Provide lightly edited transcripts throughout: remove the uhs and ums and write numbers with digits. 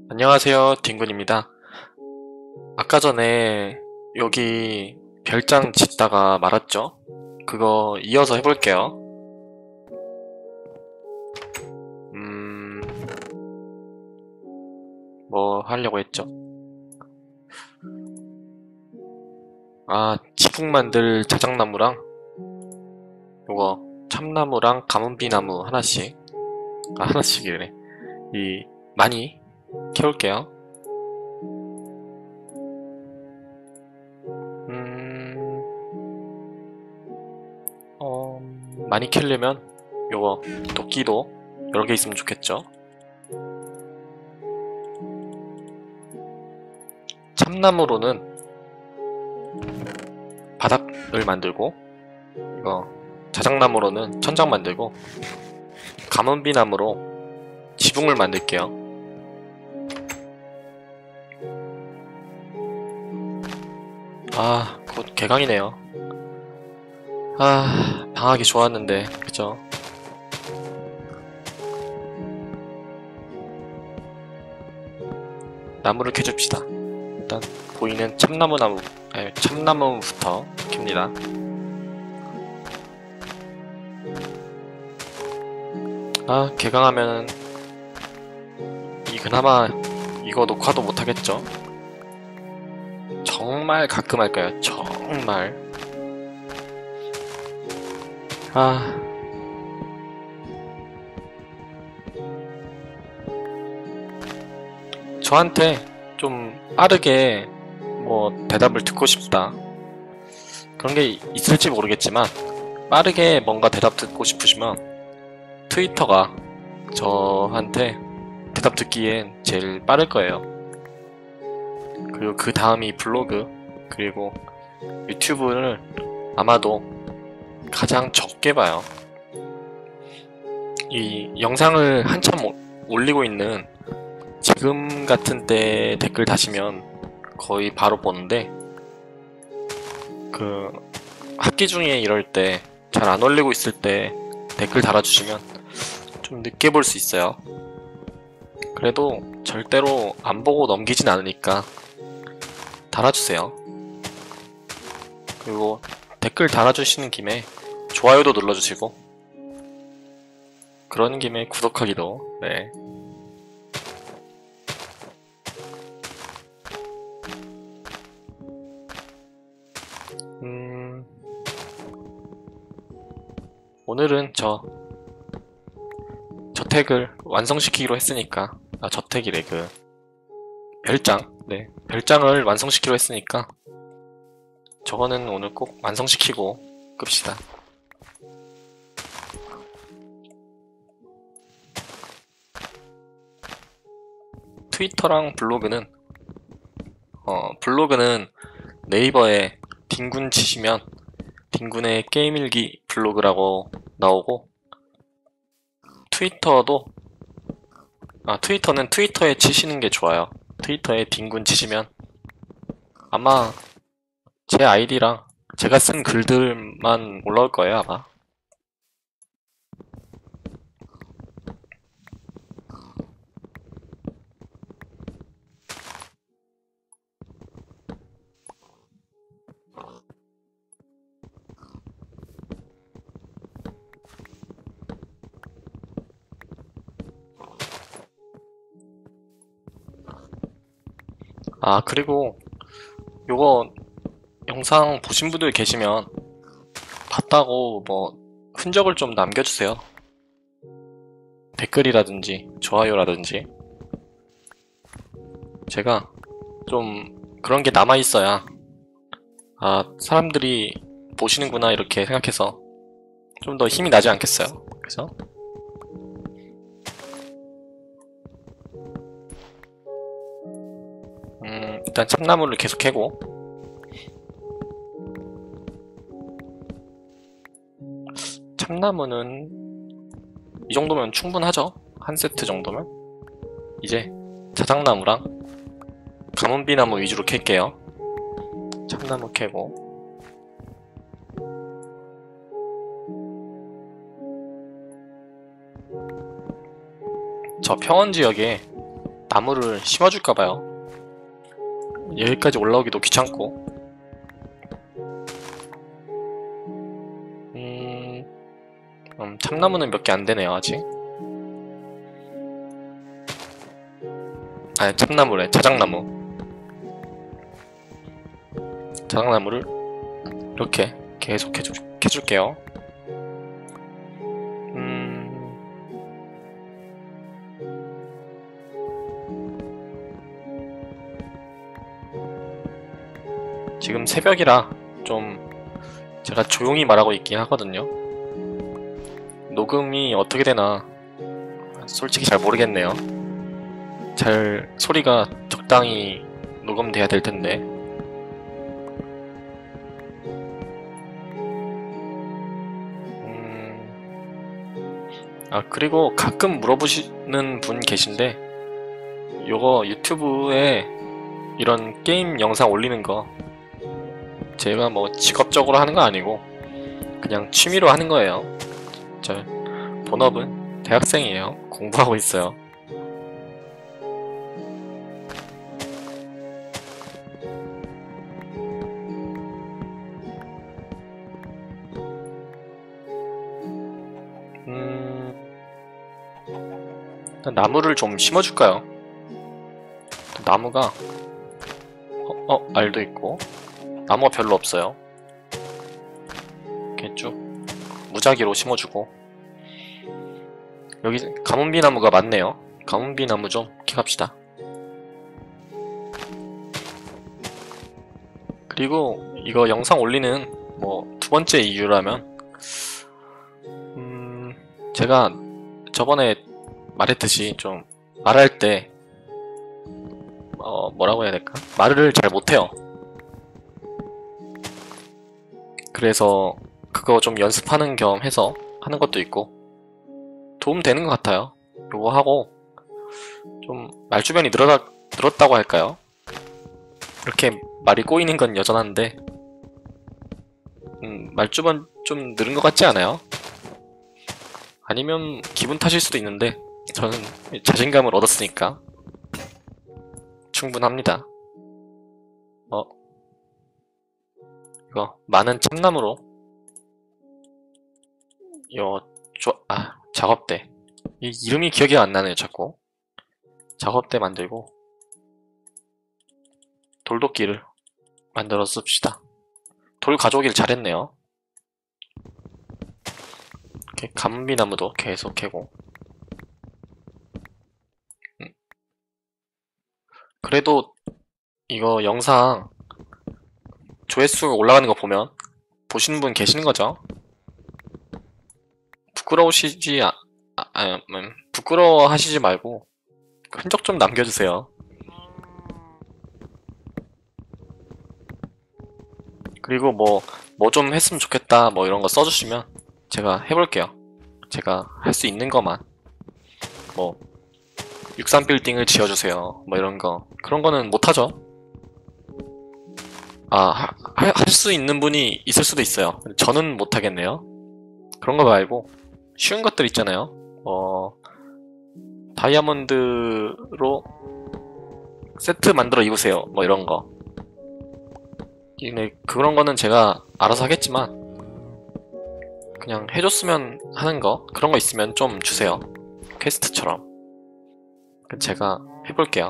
안녕하세요, 딩군입니다. 아까 전에 여기 별장 짓다가 말았죠? 그거 이어서 해볼게요. 음... 뭐 하려고 했죠? 지붕 만들 자작나무랑 요거 참나무랑 가문비나무 하나씩 하나씩이래. 많이 캐올게요. 많이 캐려면 요거 도끼도 여러 개 있으면 좋겠죠. 참나무로는 바닥을 만들고, 이거 자작나무로는 천장 만들고, 가문비나무로 지붕을 만들게요. 곧 개강이네요. 방학이 좋았는데, 그죠? 나무를 캐줍시다. 일단 보이는 참나무부터 캡니다. 개강하면은 그나마 이거 녹화도 못하겠죠? 정말 가끔 할까요? 정말. 저한테 좀 빠르게 뭐 대답을 듣고 싶다, 그런 게 있을지 모르겠지만, 빠르게 뭔가 대답 듣고 싶으시면 트위터가 저한테 대답 듣기엔 제일 빠를 거예요. 그리고 그 다음이 블로그, 그리고 유튜브를 아마도 가장 적게 봐요. 이 영상을 한참 올리고 있는 지금 같은 때 댓글 다시면 거의 바로 보는데, 학기 중에 이럴 때 잘 안 올리고 있을 때 댓글 달아주시면 좀 늦게 볼 수 있어요. 그래도 절대로 안 보고 넘기진 않으니까 달아주세요. 그리고 댓글 달아주시는 김에 좋아요도 눌러주시고, 그런 김에 구독하기도. 네. 오늘은 저택을 완성시키기로 했으니까, 저택이래, 별장. 네, 별장을 완성시키기로 했으니까 저거는 오늘 꼭 완성시키고 끕시다. 트위터랑 블로그는 네이버에 딩군 치시면 딩군의 게임일기 블로그라고 나오고, 트위터는 트위터에 치시는 게 좋아요. 트위터에 딩군 치시면 아마 제 아이디랑 제가 쓴 글들만 올라올 거예요, 아마. 그리고 요거 영상 보신 분들 계시면 봤다고 뭐 흔적을 좀 남겨주세요. 댓글이라든지 좋아요라든지. 제가 좀 그런 게 남아있어야 사람들이 보시는구나 이렇게 생각해서 좀 더 힘이 나지 않겠어요? 그래서 일단 참나무를 계속 캐고, 참나무는 이 정도면 충분하죠? 한 세트 정도면? 이제 자작나무랑 가문비나무 위주로 캘게요. 참나무 캐고, 저 평원 지역에 나무를 심어줄까봐요. 여기까지 올라오기도 귀찮고. 참나무는 몇 개 안되네요 아직. 아니 참나무래, 자작나무. 자작나무를 이렇게 계속 해줄게요. 지금 새벽이라 좀 제가 조용히 말하고 있긴 하거든요. 녹음이 어떻게 되나 솔직히 잘 모르겠네요. 잘 소리가 적당히 녹음돼야 될 텐데. 그리고 가끔 물어보시는 분 계신데, 요거 유튜브에 이런 게임 영상 올리는 거 제가 뭐 직업적으로 하는 거 아니고 그냥 취미로 하는 거예요. 저 본업은 대학생이에요. 공부하고 있어요. 일단 나무를 좀 심어줄까요? 나무가 알도 있고 나무가 별로 없어요. 이렇게 쭉 무작위로 심어주고, 여기 가문비 나무가 많네요. 가문비 나무 좀 캐갑시다. 그리고 이거 영상 올리는 뭐 두 번째 이유라면, 제가 저번에 말했듯이 좀 말할 때 뭐라고 해야 될까? 말을 잘 못해요. 그래서 그거 좀 연습하는 겸 해서 하는 것도 있고 도움 되는 것 같아요. 요거 하고 좀 말주변이 늘었다고 할까요? 이렇게 말이 꼬이는 건 여전한데 말주변 좀 늘은 것 같지 않아요? 아니면 기분 탓일 수도 있는데 저는 자신감을 얻었으니까 충분합니다. 이거 많은 참나무로 작업대, 이 이름이 기억이 안 나네요 자꾸. 작업대 만들고 돌도끼를 만들어 씁시다. 돌 가져오길 잘했네요. 이렇게 감비나무도 계속 캐고. 그래도 이거 영상 조회수가 올라가는 거 보면 보시는 분 계시는 거죠? 부끄러워하시지 말고 흔적 좀 남겨주세요. 그리고 뭐 좀 했으면 좋겠다 뭐 이런 거 써주시면 제가 해볼게요. 제가 할 수 있는 것만, 뭐 63빌딩을 지어주세요 뭐 이런 거, 그런 거는 못하죠. 할 수 있는 분이 있을 수도 있어요. 저는 못하겠네요. 그런 거 말고 쉬운 것들 있잖아요. 다이아몬드로 세트 만들어 입으세요 뭐 이런 거. 근데 그런 거는 제가 알아서 하겠지만 그냥 해줬으면 하는 거, 그런 거 있으면 좀 주세요. 퀘스트처럼. 제가 해볼게요.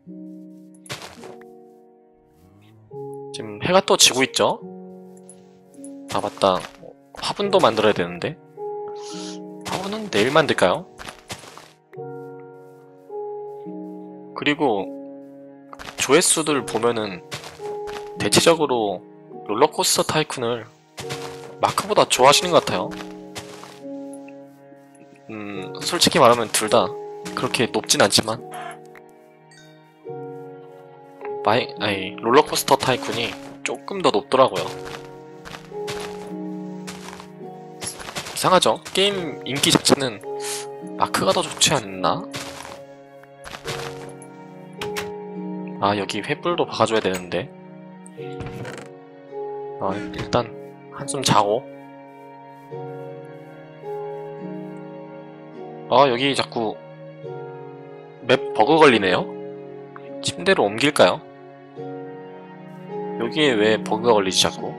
지금 해가 또 지고 있죠? 맞다. 화분도 만들어야 되는데 화분은 내일 만들까요? 그리고 조회수들 보면은 대체적으로 롤러코스터 타이쿤을 마크보다 좋아하시는 것 같아요. 솔직히 말하면 둘 다 그렇게 높진 않지만 롤러코스터 타이쿤이 조금 더 높더라고요. 이상하죠? 게임 인기 자체는 마크가 더 좋지 않나? 여기 횃불도 박아줘야 되는데. 일단 한숨 자고. 여기 자꾸 맵 버그 걸리네요? 침대로 옮길까요? 여기에 왜 버그가 걸리지 자꾸?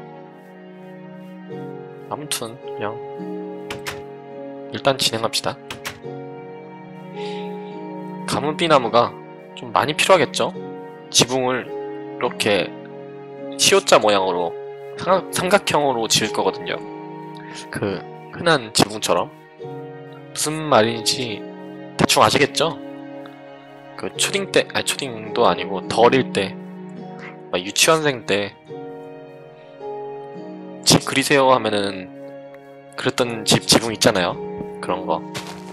아무튼 그냥 일단 진행합시다. 가문비나무가 좀 많이 필요하겠죠? 지붕을 이렇게 C자 모양으로 삼각형으로 지을 거거든요. 그 흔한 지붕처럼. 무슨 말인지 대충 아시겠죠? 그 초딩 때, 아니 초딩도 아니고 더 어릴 때, 막 유치원생 때 집 그리세요 하면은 그랬던 집 지붕 있잖아요. 그런 거.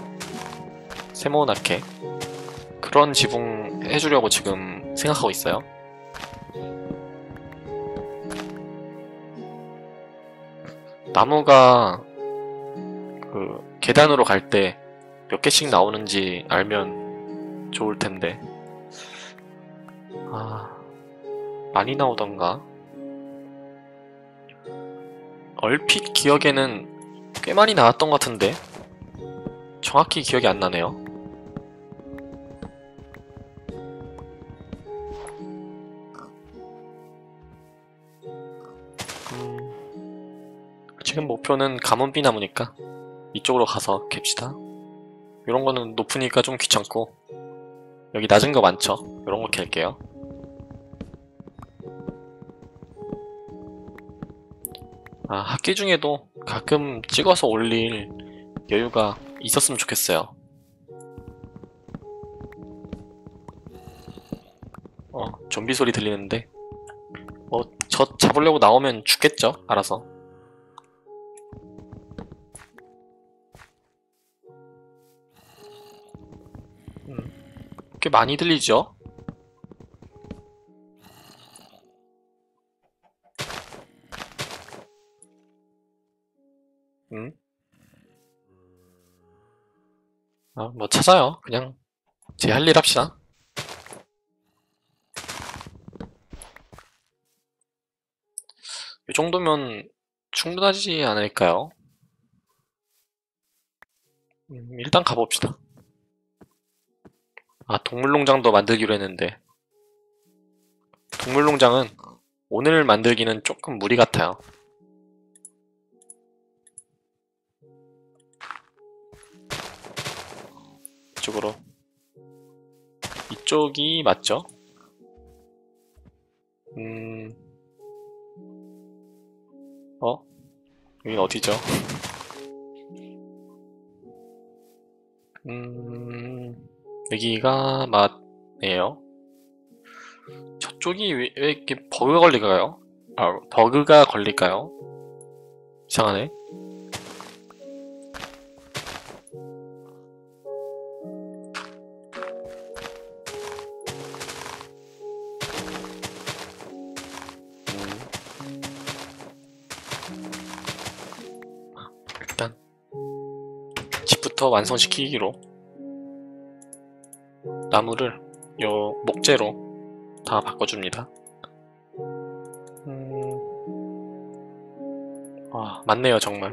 세모나게 그런 지붕 해주려고 지금 생각하고 있어요. 나무가 그 계단으로 갈 때 몇 개씩 나오는지 알면 좋을 텐데. 아, 많이 나오던가. 얼핏 기억에는 꽤 많이 나왔던 것 같은데 정확히 기억이 안 나네요. 지금 목표는 가문비나무니까 이쪽으로 가서 캡시다. 이런 거는 높으니까 좀 귀찮고 여기 낮은 거 많죠? 이런 거 캘게요. 아, 학기 중에도 가끔 찍어서 올릴 여유가 있었으면 좋겠어요. 좀비 소리 들리는데 저 잡으려고 나오면 죽겠죠? 알아서. 꽤 많이 들리죠? 뭐 찾아요. 그냥 제 할 일 합시다. 이 정도면 충분하지 않을까요? 일단 가봅시다. 아, 동물농장도 만들기로 했는데 동물농장은 오늘 만들기는 조금 무리 같아요. 이쪽으로. 이쪽이 맞죠? 여긴 어디죠? 여기가 맞네요. 저쪽이 왜 이렇게 버그가 걸릴까요? 아, 버그가 걸릴까요? 이상하네. 일단 집부터 완성시키기로 나무를 요 목재로 다 바꿔줍니다. 아, 맞네요 정말.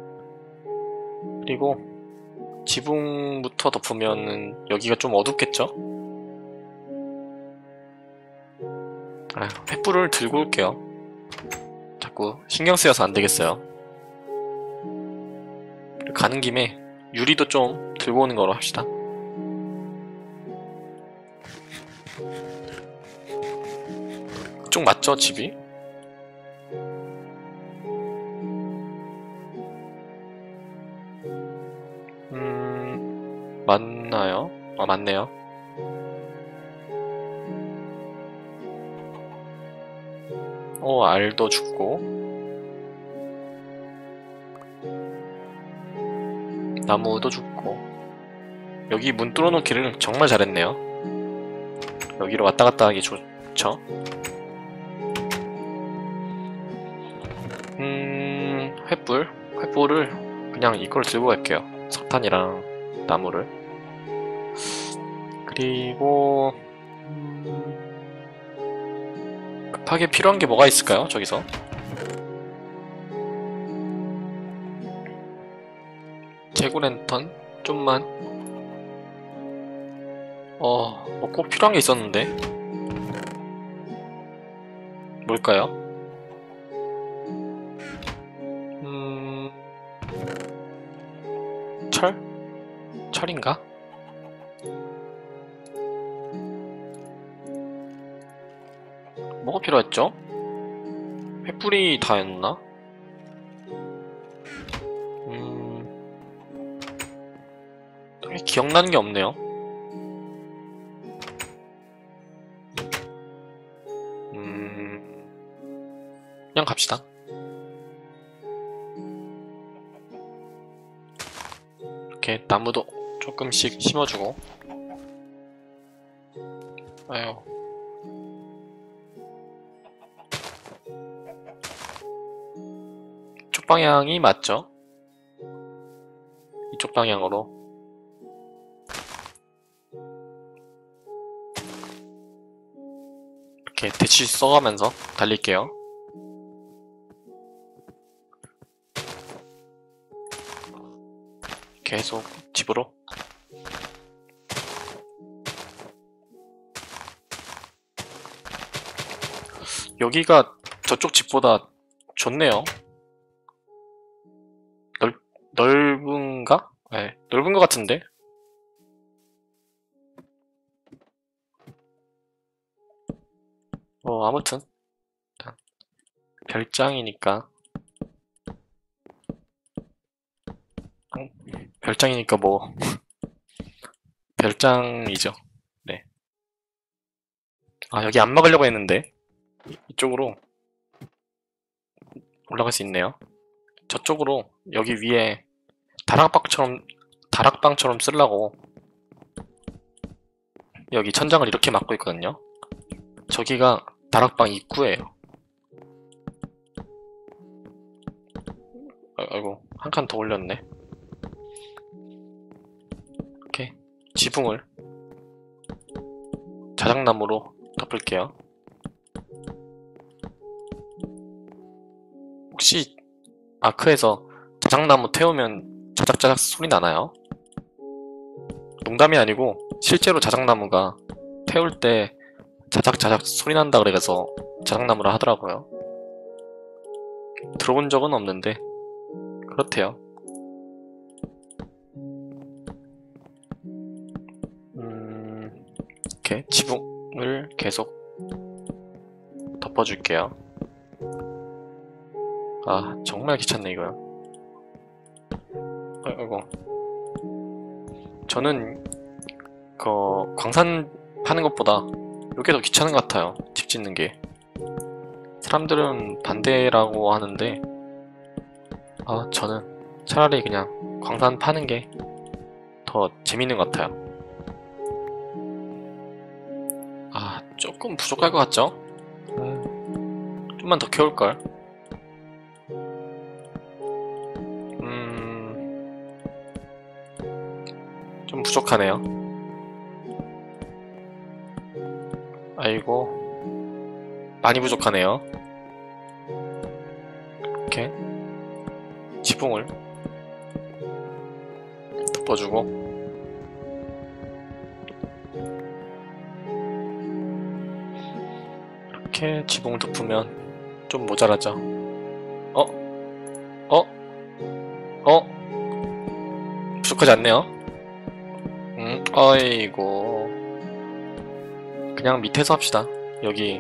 그리고 지붕부터 덮으면은 여기가 좀 어둡겠죠? 아, 횃불을 들고 올게요. 자꾸 신경 쓰여서 안 되겠어요. 가는 김에 유리도 좀 들고 오는 거로 합시다. 이쪽 맞죠, 집이? 맞나요? 아, 맞네요. 알도 죽고 나무도 죽고. 여기 문 뚫어놓기를 정말 잘했네요. 여기로 왔다 갔다 하기 좋죠? 횃불을 그냥 이걸 들고 갈게요. 석탄이랑 나무를. 그리고 급하게 필요한 게 뭐가 있을까요? 저기서 재고 랜턴 좀만. 뭐 꼭 필요한 게 있었는데. 뭘까요? 철? 철인가? 뭐가 필요했죠? 횃불이 다였나? 딱히 기억나는 게 없네요. 그냥 갑시다. 이렇게 나무도 조금씩 심어주고. 아유. 이쪽 방향이 맞죠? 이쪽 방향으로. 이렇게 대치 써가면서 달릴게요. 계속 집으로. 여기가 저쪽 집보다 좋네요. 넓은가? 네, 넓은 것 같은데? 아무튼 별장이니까 별장이니까 뭐 별장이죠. 네. 여기 안 막으려고 했는데 이쪽으로 올라갈 수 있네요. 저쪽으로 여기 위에 다락방처럼 쓰려고 여기 천장을 이렇게 막고 있거든요. 저기가 다락방 입구예요. 아이고, 한 칸 더 올렸네. 이렇게 지붕을 자작나무로 덮을게요. 혹시 아크에서 자작나무 태우면 자작자작 소리 나나요? 농담이 아니고 실제로 자작나무가 태울 때 자작자작 소리 난다 그래서 자작나무라 하더라고요. 들어본 적은 없는데 그렇대요. 이렇게 지붕을 계속 덮어줄게요. 정말 귀찮네 이거요. 아이고. 저는 광산 파는 것보다 이게 더 귀찮은 것 같아요. 집 짓는 게. 사람들은 반대라고 하는데 저는 차라리 그냥 광산 파는 게 더 재밌는 것 같아요. 조금 부족할 것 같죠? 좀만 더 캐올걸. 좀 부족하네요. 아이고, 많이 부족하네요. 이렇게 지붕을 덮어주고. 이렇게 지붕을 덮으면 좀 모자라죠. 부족하지 않네요. 아이고. 그냥 밑에서 합시다. 여기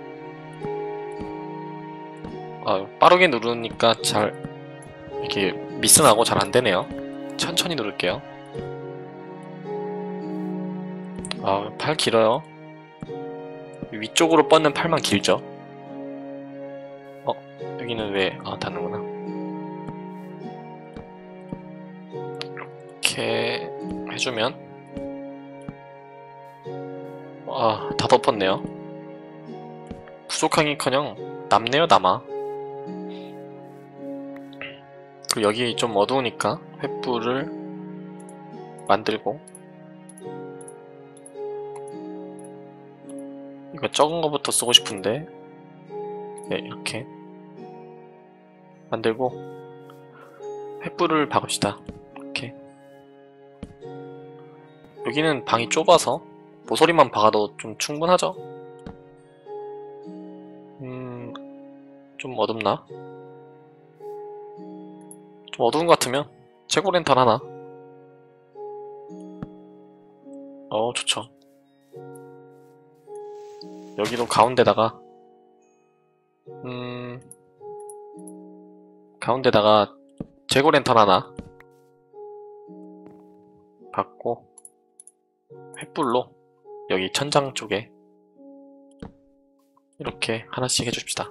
빠르게 누르니까 잘 이렇게 미스나고 잘 안되네요. 천천히 누를게요. 팔 길어요. 위쪽으로 뻗는 팔만 길죠. 여기는 왜 닿는구나. 이렇게 해주면 다 덮었네요. 부족하기커녕 남네요. 남아. 그리고 여기 좀 어두우니까 횃불을 만들고, 이거 적은 거부터 쓰고 싶은데 네, 이렇게 만들고 횃불을 박읍시다. 이렇게. 여기는 방이 좁아서 모서리만 박아도 좀 충분하죠? 좀 어둡나? 좀 어두운 것 같으면 재고 랜턴 하나. 좋죠. 여기도 가운데다가 재고 랜턴 하나 받고 횃불로 여기 천장 쪽에 이렇게 하나씩 해줍시다.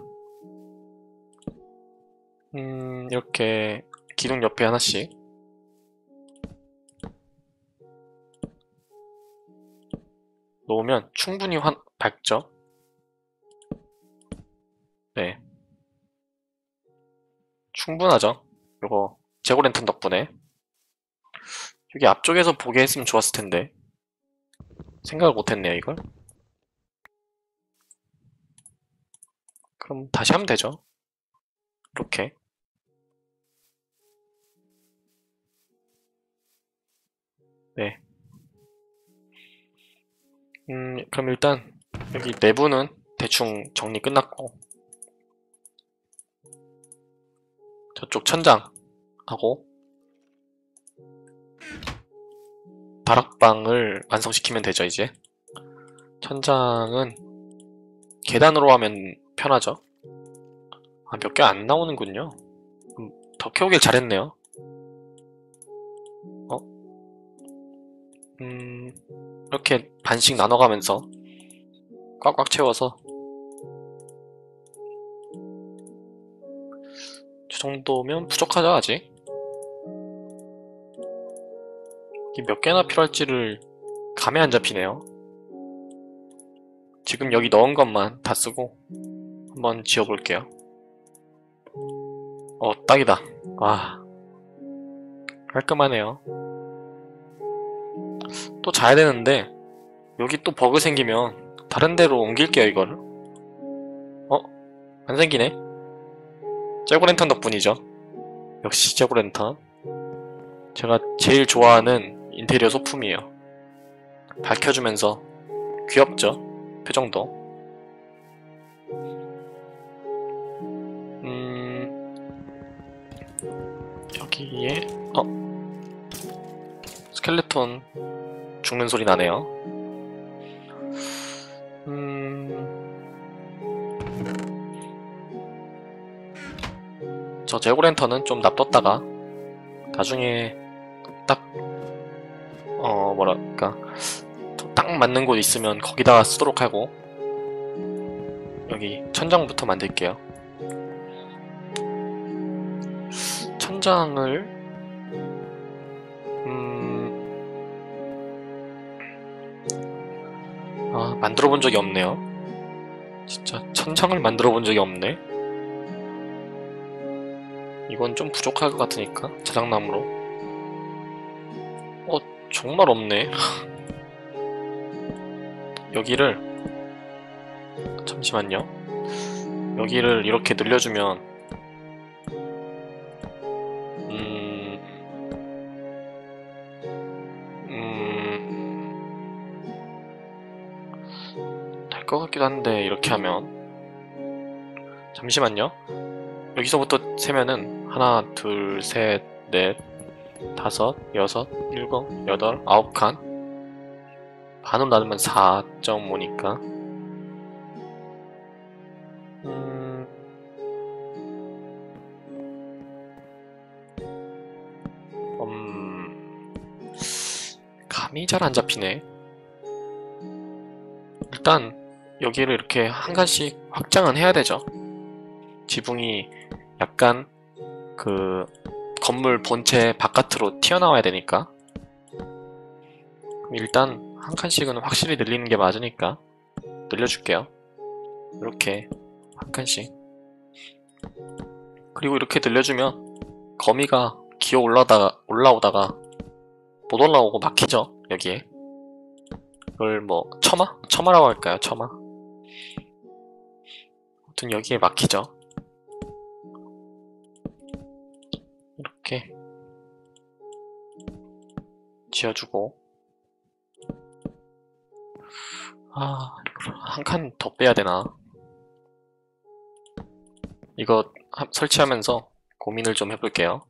이렇게 기둥 옆에 하나씩 놓으면 충분히 밝죠? 네, 충분하죠? 요거 재고 랜턴 덕분에. 여기 앞쪽에서 보게 했으면 좋았을 텐데 생각을 못했네요, 이걸. 그럼 다시 하면 되죠. 이렇게. 네. 그럼 일단 여기 내부는 대충 정리 끝났고 저쪽 천장하고 다락방을 완성시키면 되죠, 이제. 천장은 계단으로 하면 편하죠. 몇 개 안 나오는군요. 더 캐오길 잘했네요. 이렇게 반씩 나눠가면서 꽉꽉 채워서 저 정도면 부족하죠, 아직. 이게 몇 개나 필요할지를 감이 안 잡히네요. 지금 여기 넣은 것만 다 쓰고 한번 지어볼게요. 딱이다. 와, 깔끔하네요. 또 자야 되는데 여기 또 버그 생기면 다른 데로 옮길게요, 이거를. 안 생기네? 재고랜턴 덕분이죠. 역시 재고랜턴. 제가 제일 좋아하는 인테리어 소품이에요. 밝혀주면서 귀엽죠? 표정도. 여기에 스켈레톤 죽는 소리 나네요. 저 재고랜턴은 좀 놔뒀다가 나중에 딱 뭐랄까 딱 맞는 곳 있으면 거기다가 쓰도록 하고 여기 천장부터 만들게요. 천장을 만들어 본 적이 없네요. 진짜 천장을 만들어 본 적이 없네. 이건 좀 부족할 것 같으니까 자작나무로. 정말 없네. 여기를 잠시만요. 여기를 이렇게 늘려주면 될 것 같기도 한데 이렇게 하면 잠시만요. 여기서부터 세면은 하나, 둘, 셋, 넷, 다섯, 여섯, 일곱, 여덟, 아홉 칸. 반으로 나누면 4.5니까 감이 잘 안 잡히네. 일단 여기를 이렇게 한 칸씩 확장은 해야 되죠. 지붕이 약간 그 건물 본체 바깥으로 튀어나와야 되니까. 그럼 일단 한 칸씩은 확실히 늘리는 게 맞으니까 늘려줄게요. 이렇게 한 칸씩. 그리고 이렇게 늘려주면 거미가 기어 올라오다가 못 올라오고 막히죠, 여기에. 이걸 뭐 처마? 처마라고 할까요? 처마? 아무튼 여기에 막히죠. 이렇게 지어주고 아, 한 칸 더 빼야 되나? 이거 설치하면서 고민을 좀 해볼게요.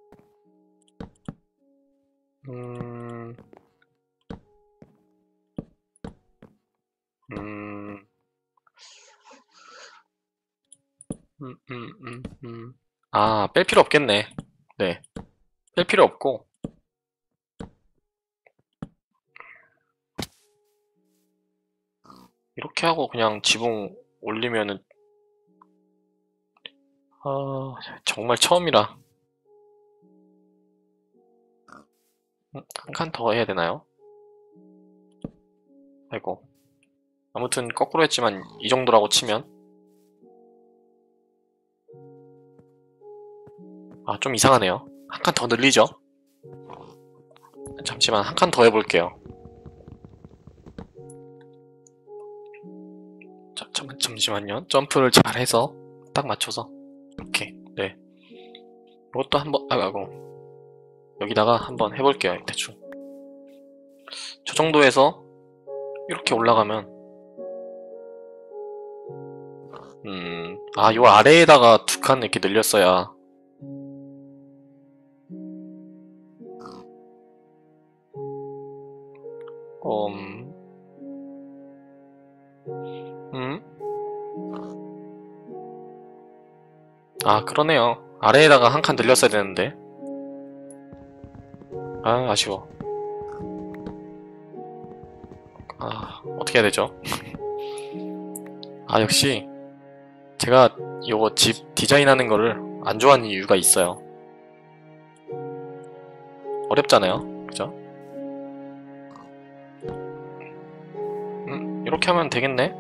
음, 음, 아, 뺄 필요 없겠네. 네, 뺄 필요 없고, 이렇게 하고 그냥 지붕 올리면은, 아, 정말 처음이라. 한 칸 더 해야 되나요? 아이고. 아무튼 거꾸로 했지만 이 정도라고 치면, 아, 좀 이상하네요. 한 칸 더 늘리죠? 잠시만, 한 칸 더 해볼게요. 잠시만요. 점프를 잘 해서 딱 맞춰서 이렇게. 네. 이것도 한번 아이고 여기다가 한번 해볼게요. 대충 저 정도에서 이렇게 올라가면 요 아래에다가 두 칸 이렇게 늘렸어야 음, 음? 아 그러네요. 아래에다가 한 칸 늘렸어야 되는데 아 아쉬워. 아 어떻게 해야 되죠? 아 역시 제가 요거 집 디자인하는 거를 안 좋아하는 이유가 있어요. 어렵잖아요. 그죠? 이렇게 하면 되겠네?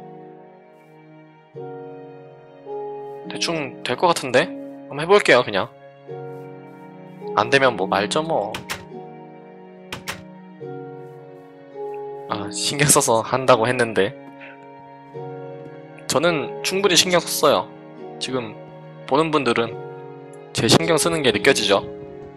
대충 될 것 같은데? 한번 해볼게요, 그냥. 안 되면 뭐 말죠, 뭐. 아, 신경 써서 한다고 했는데. 저는 충분히 신경 썼어요. 지금 보는 분들은 제 신경 쓰는 게 느껴지죠?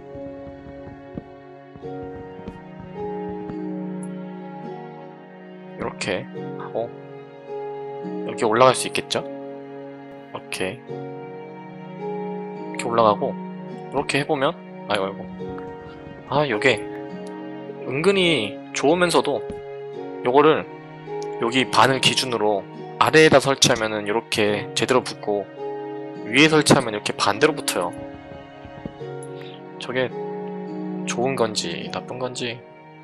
이렇게 하고, 이렇게 올라갈 수 있겠죠? 이렇게. 이렇게 올라가고, 이렇게 해보면, 아이고, 아이고. 아, 요게 은근히 좋으면서도 요거를 여기 반을 기준으로 아래에다 설치하면은 이렇게 제대로 붙고 위에 설치하면 이렇게 반대로 붙어요. 저게 좋은 건지 나쁜 건지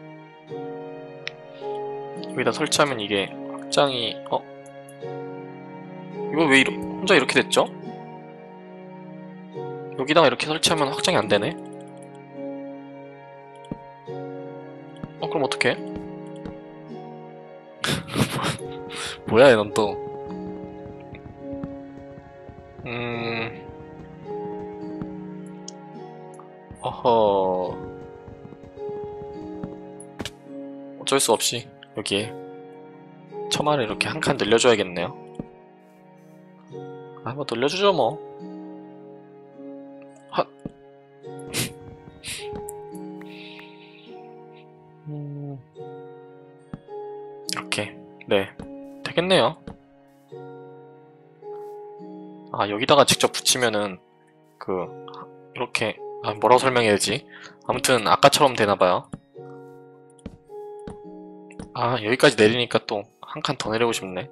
여기다 설치하면 이게 확장이 이거 왜 혼자 이렇게 됐죠? 여기다가 이렇게 설치하면 확장이 안 되네? 그럼 어떡해? 뭐야 넌 또 어허 어쩔 수 없이 여기에 처마를 이렇게 한 칸 늘려줘야겠네요. 아, 뭐 늘려주죠 뭐. 하. 이렇게 네 되겠네요. 아 여기다가 직접 붙이면은 그 이렇게 뭐라고 설명해야 되지? 아무튼 아까처럼 되나봐요. 아 여기까지 내리니까 또 한 칸 더 내리고 싶네.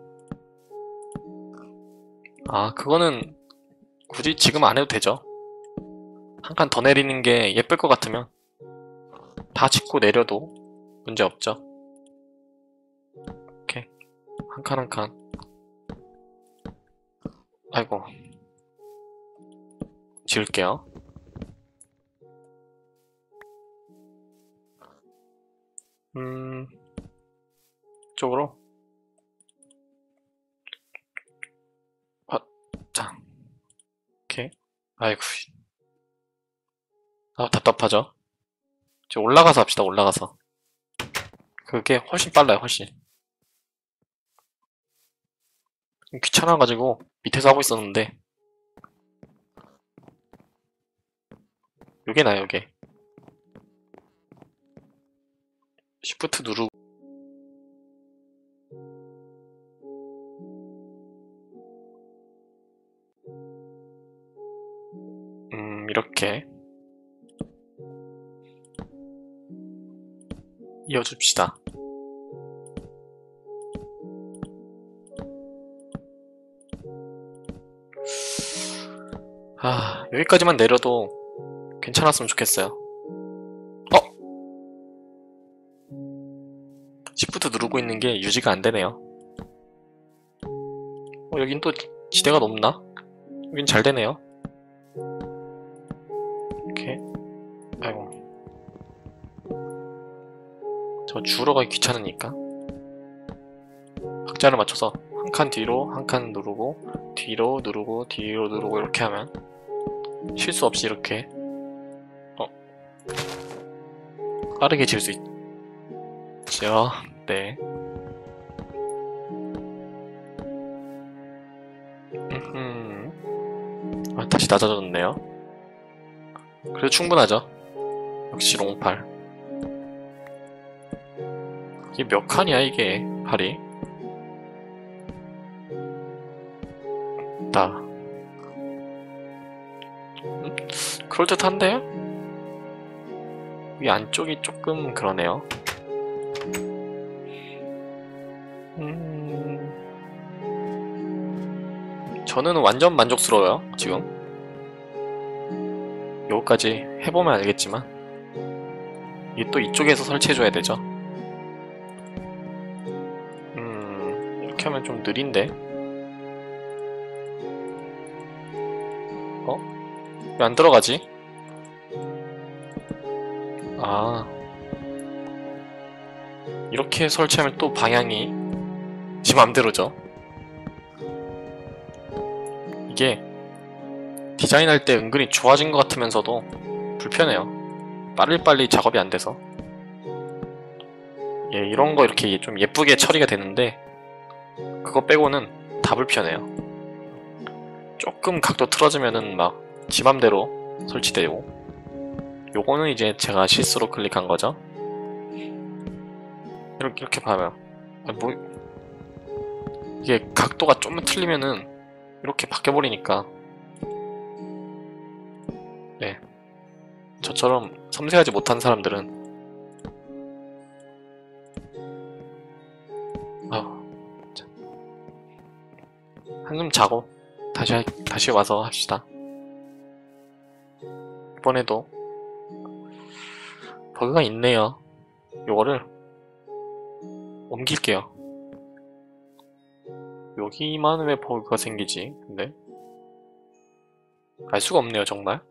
아 그거는 굳이 지금 안 해도 되죠. 한 칸 더 내리는 게 예쁠 것 같으면 다 짚고 내려도 문제 없죠. 이렇게 한 칸 한 칸. 아이고 지울게요. 이쪽으로 자 이렇게 아이고 답답하죠. 이제 올라가서 합시다. 올라가서 그게 훨씬 빨라요. 훨씬 귀찮아가지고 밑에서 하고 있었는데 요게 나요. 요게 Shift 누르고 이렇게 이어줍시다. 여기까지만 내려도 괜찮았으면 좋겠어요. Shift 누르고 있는 게 유지가 안 되네요. 여긴 또 지대가 높나? 여긴 잘 되네요. 이렇게. 아이고. 저 주우러 가기 귀찮으니까. 박자를 맞춰서 한 칸 뒤로, 한 칸 누르고, 뒤로 누르고, 뒤로 누르고, 이렇게 하면 실수 없이 이렇게 빠르게 질 수 있죠. 네. 다시 낮아졌네요. 그래도 충분하죠. 역시 롱팔. 이게 몇 칸이야 이게 팔이? 그럴듯한데? 이 안쪽이 조금 그러네요. 저는 완전 만족스러워요, 지금. 요거까지 해보면 알겠지만 이게 또 이쪽에서 설치해줘야 되죠. 이렇게 하면 좀 느린데? 왜 안 들어가지? 이렇게 설치하면 또 방향이 지 맘대로죠. 이게 디자인할 때 은근히 좋아진 것 같으면서도 불편해요. 빨리빨리 작업이 안 돼서. 이런 거 이렇게 좀 예쁘게 처리가 되는데 그거 빼고는 다 불편해요. 조금 각도 틀어지면은 막 지 맘대로 설치되고, 요거는 이제 제가 실수로 클릭한 거죠. 이렇게 봐요. 이게 각도가 좀만 틀리면은 이렇게 바뀌어버리니까, 네, 저처럼 섬세하지 못한 사람들은 한숨 자고 다시 와서 합시다. 이번에도 버그가 있네요. 요거를 옮길게요. 여기만 왜 버그가 생기지? 근데 알 수가 없네요, 정말.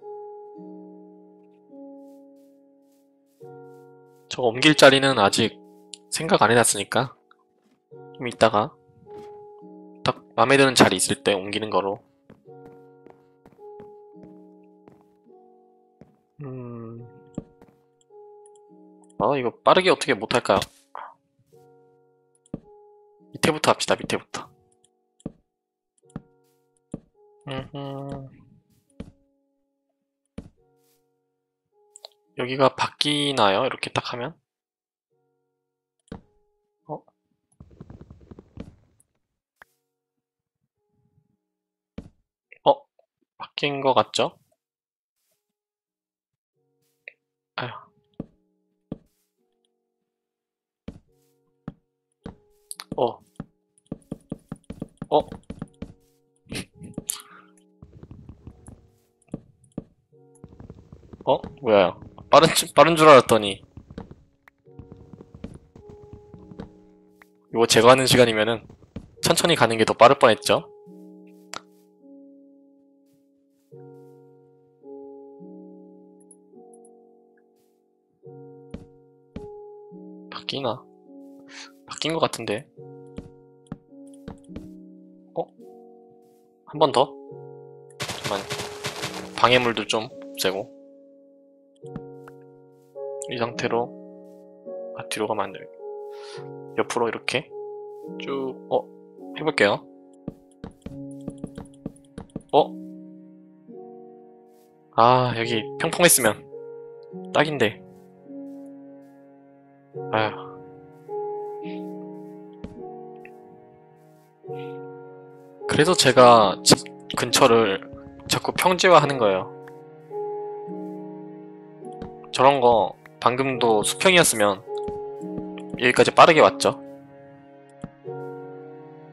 저거 옮길 자리는 아직 생각 안 해놨으니까 좀 이따가 딱 마음에 드는 자리 있을 때 옮기는 거로. 이거 빠르게 어떻게 못할까요? 밑에부터 합시다, 밑에부터. 여기가 바뀌나요? 이렇게 딱 하면? 바뀐 거 같죠? 아휴. 뭐야. 빠른 줄 알았더니. 이거 제거하는 시간이면은 천천히 가는 게 더 빠를 뻔했죠? 바뀌나? 바뀐 것 같은데. 한 번 더? 잠깐만. 방해물도 좀 없애고. 이 상태로 뒤로 가면 안 돼요. 옆으로 이렇게 쭉 해볼게요. 여기 평평했으면 딱인데. 아휴. 그래서 제가 집 근처를 자꾸 평지화하는 거예요. 저런 거 방금도 수평이었으면 여기까지 빠르게 왔죠.